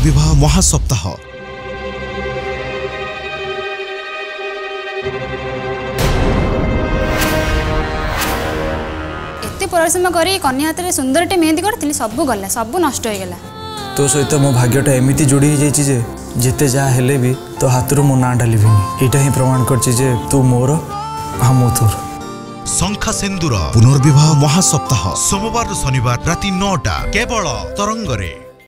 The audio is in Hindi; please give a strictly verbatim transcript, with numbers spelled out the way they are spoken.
पुनर्विवाह महासप्ताह एते परिश्रम करी कन्या हाथ में सुंदरटे मेहंदी करथिली सब गला सब नष्ट हो गला। तो सहित मो भाग्यटा एमती जोड़ी हो जे जिते जहाँ हेले भी तो हाथ मो ना डालिनी यहाँ ही प्रमाण कर तू मोर हम तोर। शंखा सिंदूर पुनर्विवाह महासप्ताह सोमवार शनिवार राति नौटा केवल तरंगरे।